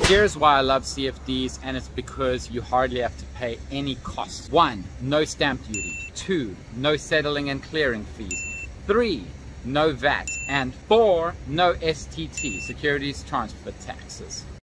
Here's why I love CFDs, and it's because you hardly have to pay any cost. 1, no stamp duty. 2, no settling and clearing fees. 3, no VAT. And 4, no STT, securities transfer taxes.